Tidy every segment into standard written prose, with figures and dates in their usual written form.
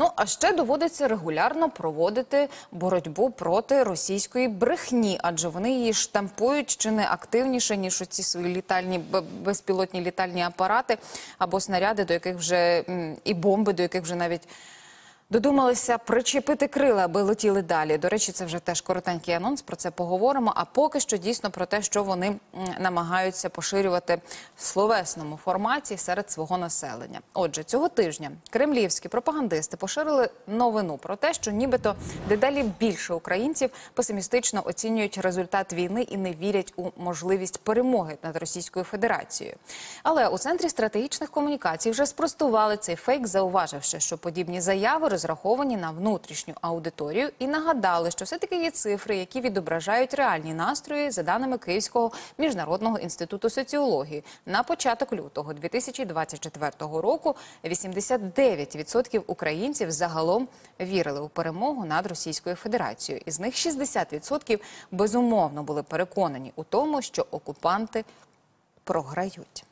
Ну, а ще доводиться регулярно проводити боротьбу проти російської брехні, адже вони її штампують чи не активніше, ніж оці свої безпілотні літальні апарати або снаряди, до яких вже і бомби, до яких вже навіть додумалися причепити крила, аби летіли далі. До речі, це вже теж коротенький анонс, про це поговоримо. А поки що дійсно про те, що вони намагаються поширювати в словесному форматі серед свого населення. Отже, цього тижня кремлівські пропагандисти поширили новину про те, що нібито дедалі більше українців песимістично оцінюють результат війни і не вірять у можливість перемоги над Російською Федерацією. Але у Центрі стратегічних комунікацій вже спростували цей фейк, зауваживши, що подібні заяви розраховані на внутрішню аудиторію і нагадали, що все-таки є цифри, які відображають реальні настрої за даними Київського міжнародного інституту соціології. На початок лютого 2024 року 89% українців загалом вірили у перемогу над Російською Федерацією. Із них 60% безумовно були переконані у тому, що окупанти програють.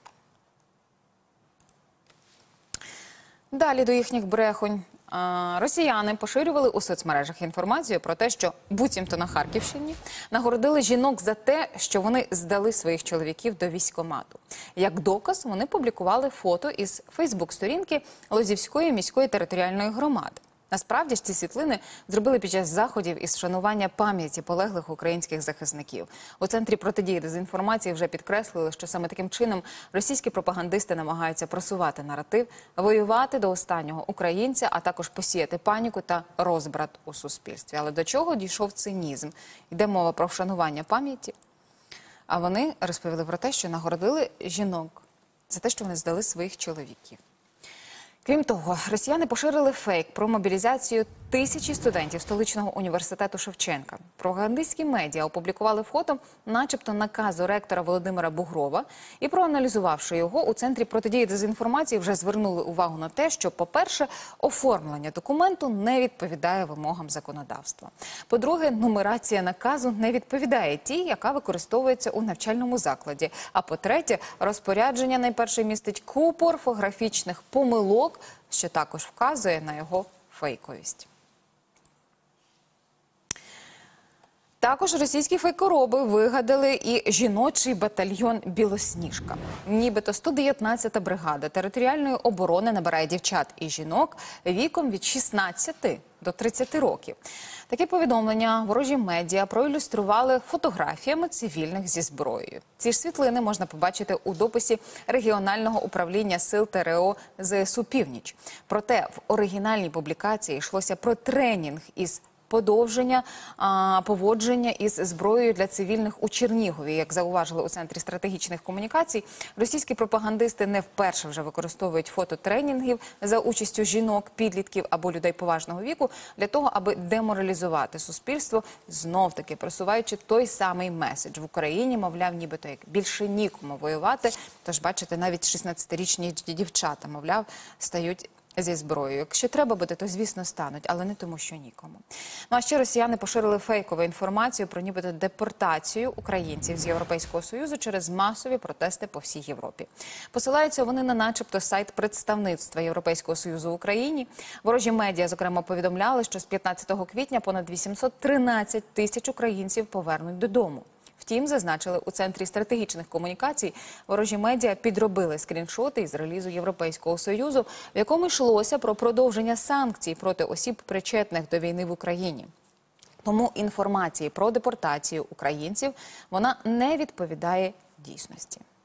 Далі до їхніх брехонь. Росіяни поширювали у соцмережах інформацію про те, що буцімто на Харківщині нагородили жінок за те, що вони здали своїх чоловіків до військкомату. Як доказ, вони публікували фото із фейсбук-сторінки Лозівської міської територіальної громади. Насправді ж ці світлини зробили під час заходів із вшанування пам'яті полеглих українських захисників. У Центрі протидії дезінформації вже підкреслили, що саме таким чином російські пропагандисти намагаються просувати наратив, воювати до останнього українця, а також посіяти паніку та розбрат у суспільстві. Але до чого дійшов цинізм? Йде мова про вшанування пам'яті, а вони розповіли про те, що нагородили жінок за те, що вони здали своїх чоловіків. Крім того, росіяни поширили фейк про мобілізацію тисячі студентів столичного університету Шевченка. Пропагандистські медіа опублікували фото начебто наказу ректора Володимира Бугрова і, проаналізувавши його, у Центрі протидії дезінформації вже звернули увагу на те, що, по-перше, оформлення документу не відповідає вимогам законодавства. По-друге, нумерація наказу не відповідає тій, яка використовується у навчальному закладі. А по-третє, розпорядження найперше містить купу орфографічних помилок, що також вказує на його фейковість. Також російські фейкороби вигадали і жіночий батальйон «Білосніжка». Нібито 119-та бригада територіальної оборони набирає дівчат і жінок віком від 16 до 30 років. Таке повідомлення ворожі медіа проілюстрували фотографіями цивільних зі зброєю. Ці ж світлини можна побачити у дописі регіонального управління сил ТРО ЗСУ «Північ». Проте в оригінальній публікації йшлося про тренінг із подовження поводження із зброєю для цивільних у Чернігові. Як зауважили у Центрі стратегічних комунікацій, російські пропагандисти не вперше вже використовують фототренінгів за участю жінок, підлітків або людей поважного віку для того, аби деморалізувати суспільство, знов-таки просуваючи той самий меседж. В Україні, мовляв, нібито як більше нікому воювати. Тож, бачите, навіть 16-річні дівчата, мовляв, стають зі зброєю. Якщо треба буде, то, звісно, стануть, але не тому, що нікому. Ну, а ще росіяни поширили фейкову інформацію про нібито депортацію українців з Європейського Союзу через масові протести по всій Європі. Посилаються вони на начебто сайт представництва Європейського Союзу в Україні. Ворожі медіа, зокрема, повідомляли, що з 15 квітня понад 813 тисяч українців повернуть додому. Втім, зазначили у Центрі стратегічних комунікацій, ворожі медіа підробили скріншоти із релізу Європейського Союзу, в якому йшлося про продовження санкцій проти осіб, причетних до війни в Україні. Тому інформації про депортацію українців вона не відповідає дійсності.